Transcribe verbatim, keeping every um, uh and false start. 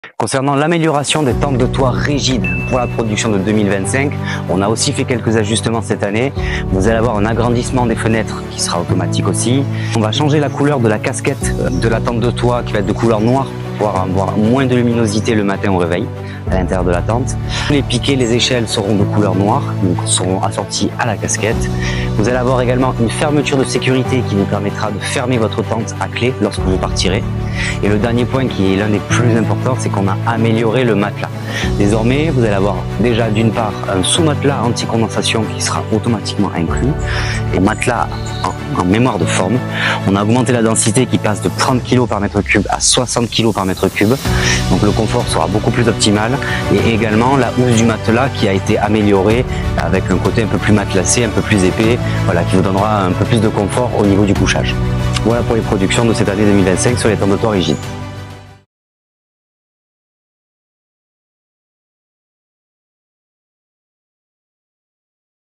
Concernant l'amélioration des tentes de toit rigides pour la production de deux mille vingt-cinq, on a aussi fait quelques ajustements cette année. Vous allez avoir un agrandissement des fenêtres qui sera automatique aussi. On va changer la couleur de la casquette de la tente de toit qui va être de couleur noire pour avoir moins de luminosité le matin au réveil à l'intérieur de la tente. Les piquets, les échelles seront de couleur noire, donc seront assortis à la casquette. Vous allez avoir également une fermeture de sécurité qui vous permettra de fermer votre tente à clé lorsque vous partirez. Et le dernier point qui est l'un des plus importants, c'est qu'on a amélioré le matelas. Désormais, vous allez avoir déjà d'une part un sous-matelas anti-condensation qui sera automatiquement inclus et matelas en, en mémoire de forme. On a augmenté la densité qui passe de trente kilos par mètre cube à soixante kilos par mètre cube. Donc le confort sera beaucoup plus optimal et également la housse du matelas qui a été améliorée avec un côté un peu plus matelassé, un peu plus épais, voilà, qui vous donnera un peu plus de confort au niveau du couchage. Voilà pour les productions de cette année deux mille vingt-cinq sur les tentes de toit rigides.